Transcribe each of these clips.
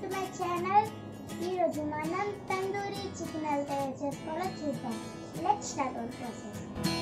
To my channel. ఈరోజు మనం tandoori chicken ఎలా తయారు చేసుకోవాలో చూద్దాం. Let's start our process.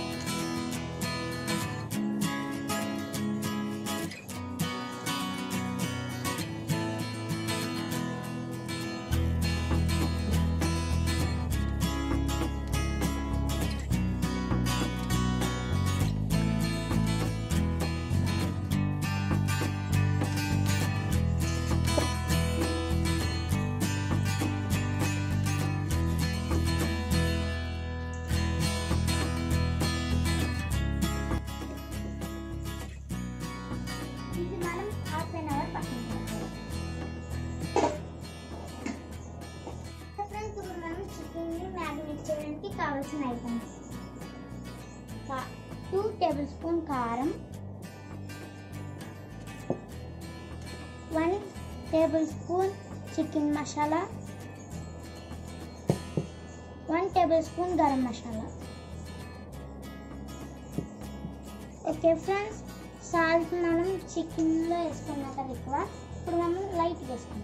చేయడానికి కావాల్సిన ఐటమ్స్: 2 టేబుల్ స్పూన్ కారం, 1 tablespoon chicken masala, 1 tablespoon garam masala. Okay friends, salt మనం చికెన్లో వేసుకున్నాం కదా ఎక్కువ, ఇప్పుడు మనం లైట్ వేసుకున్నాం.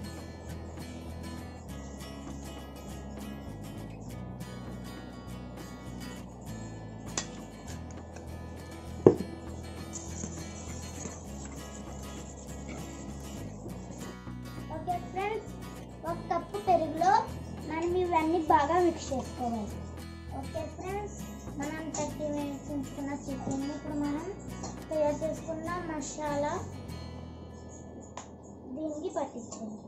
ఓకే ఫ్రెండ్స్, 1 కప్పు పెరుగులో మనం ఇవన్నీ బాగా మిక్స్ చేసుకోవాలి. ఓకే ఫ్రెండ్స్, మనం 30 మినిట్స్ ఉంచుకున్న చికెన్ ఇప్పుడు మనం తయారు చేసుకున్న మసాలా దీనికి పట్టించాలి.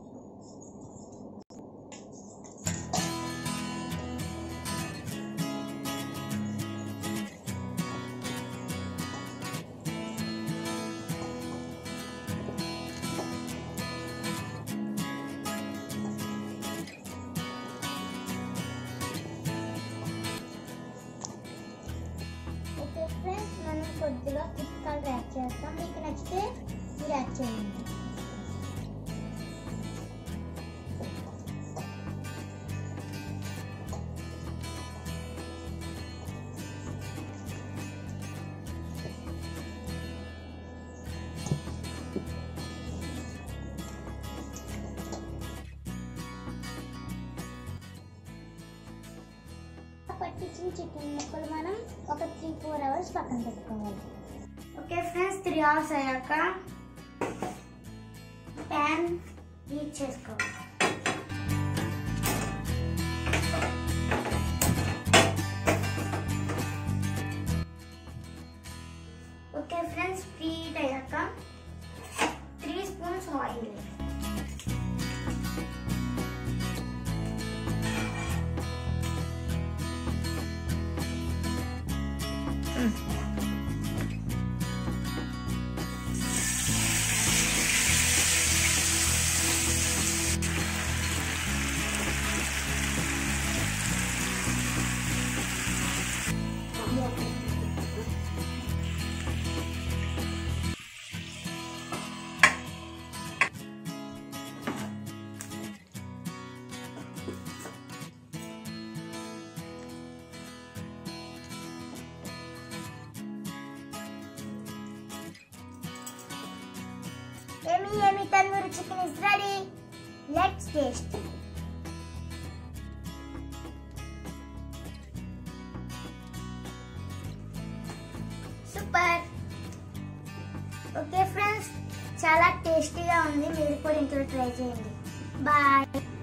ఫ్రెండ్స్, మనం కొద్దిగా ఫుడ్ కలర్ యాడ్ చేస్తాం. మీకు నచ్చితే మీరు యాడ్ చేయండి. పట్టించిన చికెన్ ముక్కలు మనం ఒక 3-4 అవర్స్ పక్కన పెట్టుకోవాలి. ఓకే ఫ్రెండ్స్, 3 అవర్స్ అయ్యాక ప్యాన్ హీట్ చేసుకోవాలి. ఓకే ఫ్రెండ్స్, హీట్ అయ్యాక 3 spoons oil, Yummy tandoori chicken is ready. Let's taste. Super. Okay friends, చాలా టేస్టీగా ఉంది. మీరు కూడా ఇంట్లో ట్రై చేయండి. Bye.